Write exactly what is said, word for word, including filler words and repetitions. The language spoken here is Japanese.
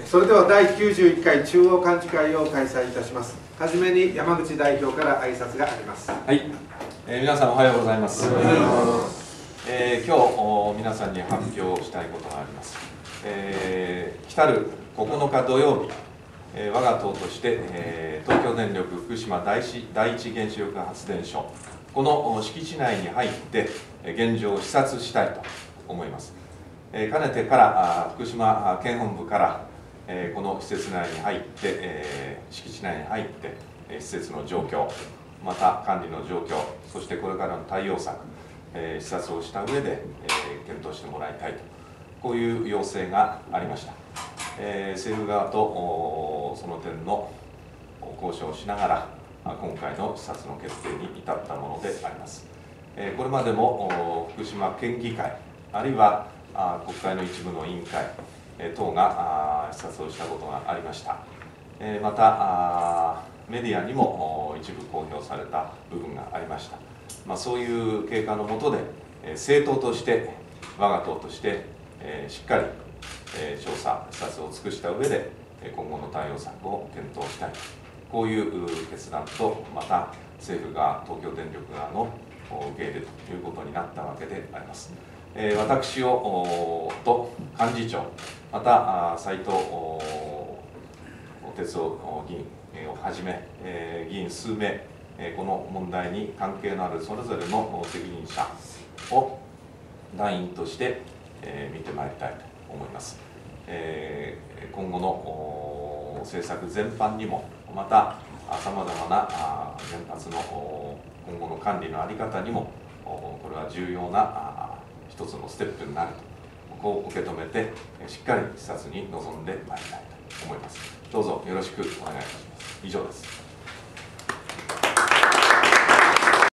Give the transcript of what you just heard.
それではだいきゅうじゅういっかい中央幹事会を開催いたします。はじめに山口代表から挨拶があります。 はい、えー、皆さんおはようございます。えー、今日皆さんに発表したいことがあります。えー、来たるここのか土曜日、えー、我が党として、えー、東京電力福島第一第一原子力発電所、この敷地内に入って現状を視察したいと思います。えー、かねてから福島県本部から、えー、この施設内に入って、えー、敷地内に入って、えー、施設の状況、また管理の状況、そしてこれからの対応策、えー、視察をした上で、えー、検討してもらいたいと、こういう要請がありました。えー、政府側とその点の交渉をしながら、今回の視察の決定に至ったものであります。えー、これまでも福島県議会、あるいは国会の一部の委員会等が視察をしたことがありました。えー、またメディアにも一部公表された部分がありました。まあ、そういう経過の下で、政党として、我が党として、えー、しっかり、えー、調査、視察を尽くした上で、今後の対応策を検討したい、こういう決断と、また政府側、東京電力側の受け入れということになったわけであります。えー、私をと幹事長、また斉藤哲夫議員をはじめ、えー、議員数名、この問題に関係のあるそれぞれの責任者を団員として見てまいりたいと思います。今後の政策全般にも、またさまざまな原発の今後の管理の在り方にも、これは重要な一つのステップになると、こう受け止めてしっかり視察に臨んでまいりたいと思います。どうぞよろしくお願いいたします。以上です。